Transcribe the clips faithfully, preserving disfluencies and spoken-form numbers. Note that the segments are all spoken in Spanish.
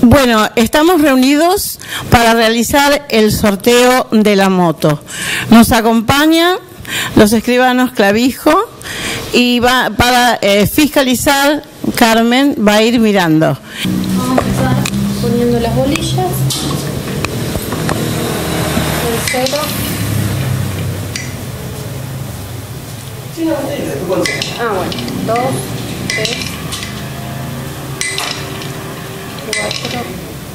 Bueno, estamos reunidos para realizar el sorteo de la moto. Nos acompañan los escribanos Clavijo y va para eh, fiscalizar, Carmen va a ir mirando. Vamos a empezar poniendo las bolillas. El cero. Ah, bueno. Dos, tres, cuatro.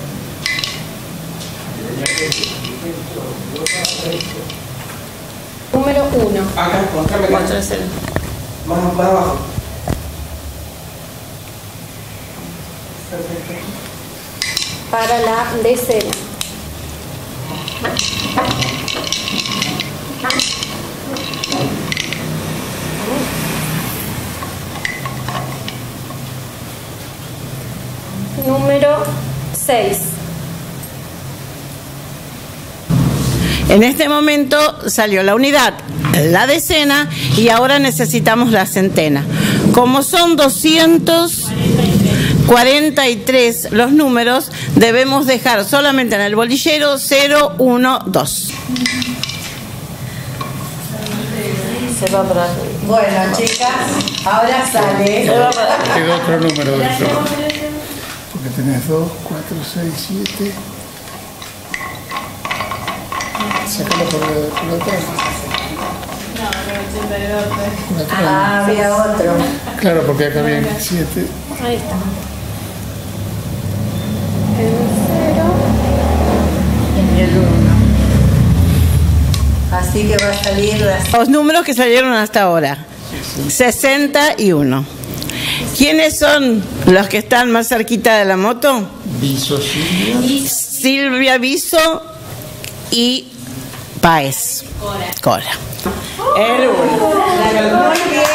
Número uno. Acá, mostrame acá. Más, más abajo. Para la decena. Número seis. En este momento salió la unidad, la decena y ahora necesitamos la centena. Como son doscientos cuarenta y tres los números, debemos dejar solamente en el bolillero cero, uno, dos. Se va para... Bueno, chicas, ahora sale. Se va para... Queda otro número de eso. Porque tenés dos, cuatro, seis, siete. Sácalo por la atrás. No, por Ah, había otro. claro, porque acá había siete. Ahí está. El cero. Y el uno. Así que va a salir las... Los números que salieron hasta ahora, sesenta y uno. ¿Quiénes son los que están más cerquita de la moto? Viso, Silvia. Silvia Viso y Páez. Cora. El uno. Muy bien.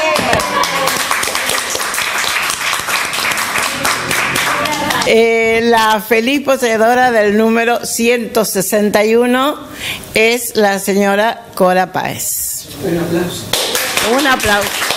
Eh, la feliz poseedora del número ciento sesenta y uno es la señora Cora Páez. Un aplauso. Un aplauso.